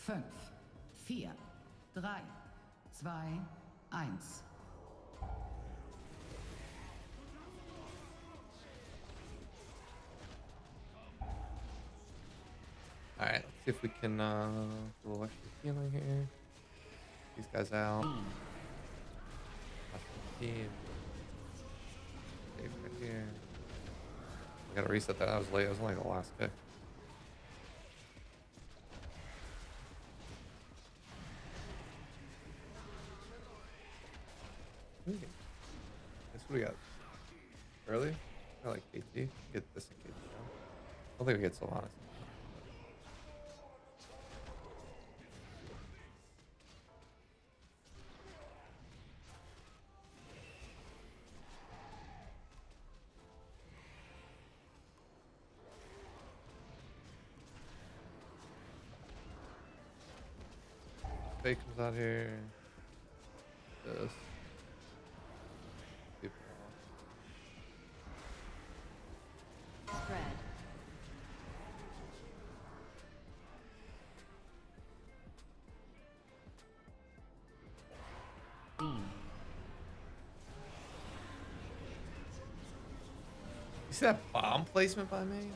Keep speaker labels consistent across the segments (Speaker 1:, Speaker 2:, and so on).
Speaker 1: 5, 4, 3, 2, 1.
Speaker 2: Alright, let's see if we can do a little extra healing here. These guys out. Team. Save right here. I gotta reset that. That was late. That was only the last kick. Guess what we got? Early? I like KT. Get this in KT now. I don't think we get Sylvanas. Faye comes out here. This. People off.
Speaker 3: Spread. Beam.
Speaker 2: You see that bomb placement by me?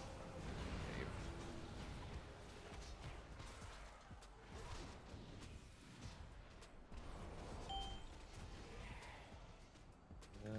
Speaker 2: Yeah.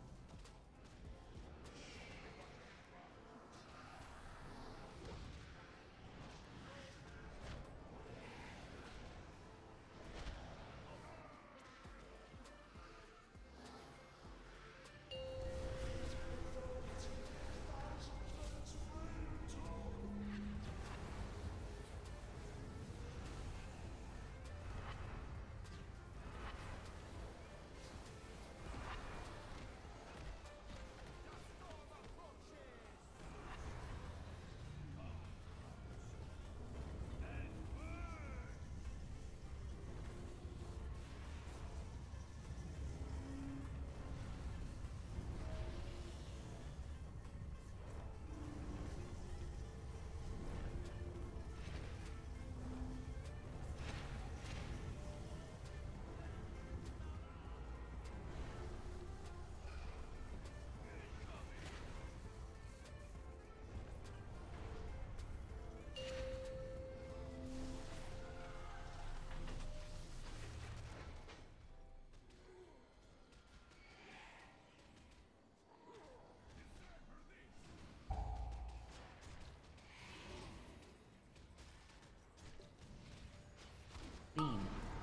Speaker 3: Beam.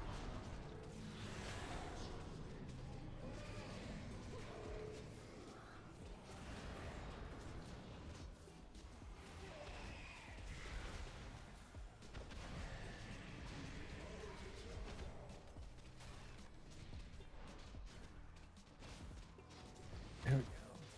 Speaker 2: There we go.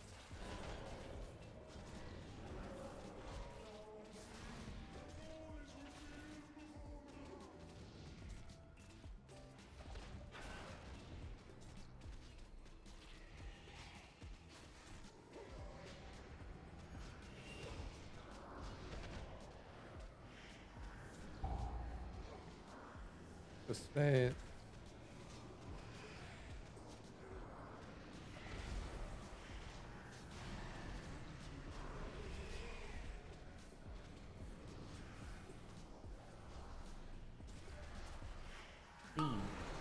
Speaker 2: The spade.
Speaker 3: Beam.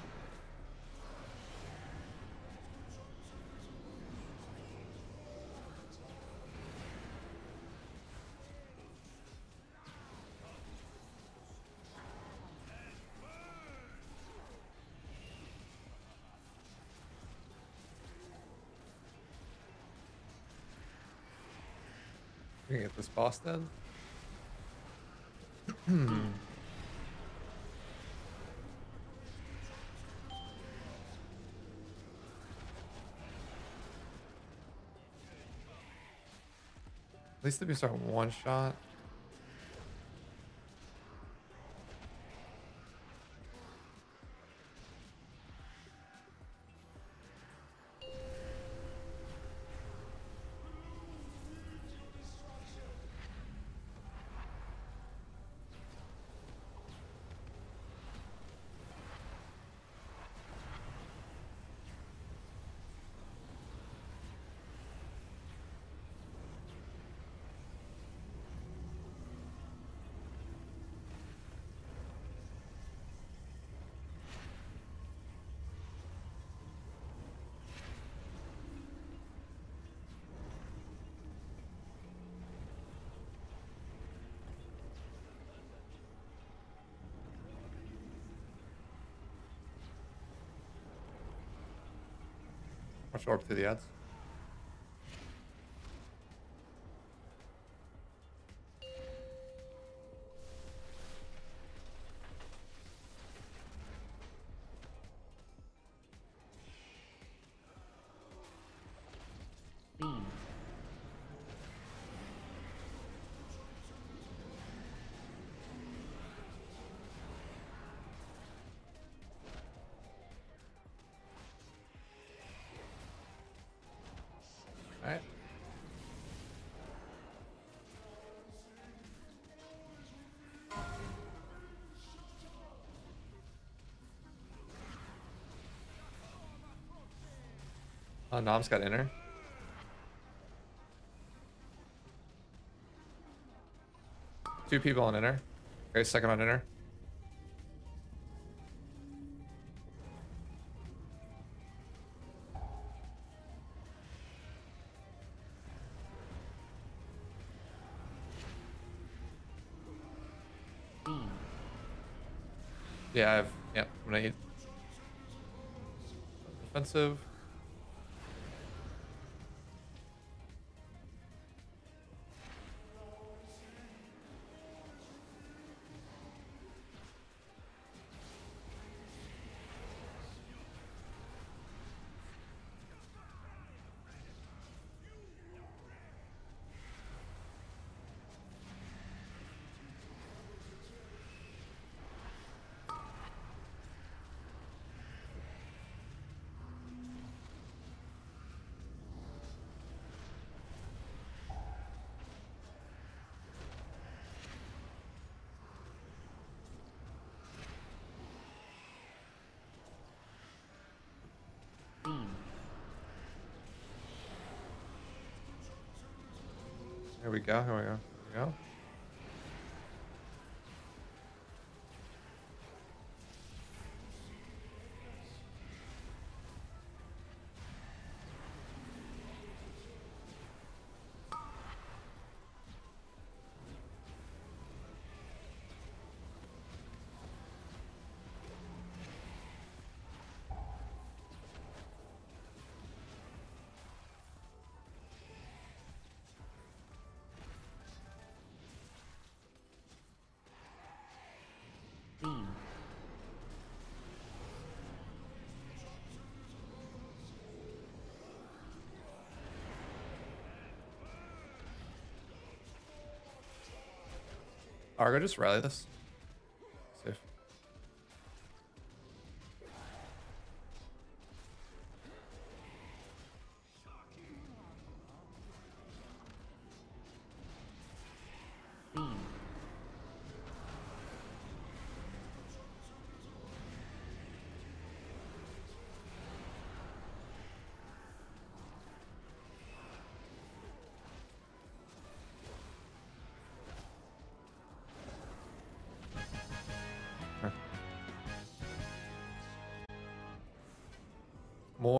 Speaker 2: We can get this boss then. At least if we start one shot. Watch orb through the ads.
Speaker 3: Beam.
Speaker 2: Alright. Oh, Nom's got inner. Two people on inner. Okay, second on inner.
Speaker 3: Beam.
Speaker 2: Yeah, I have. Yeah, I'm gonna eat. Defensive.
Speaker 3: Beam.
Speaker 2: Here we go. Here we go. Here we go.
Speaker 3: Beam.
Speaker 2: Argo, just rally this.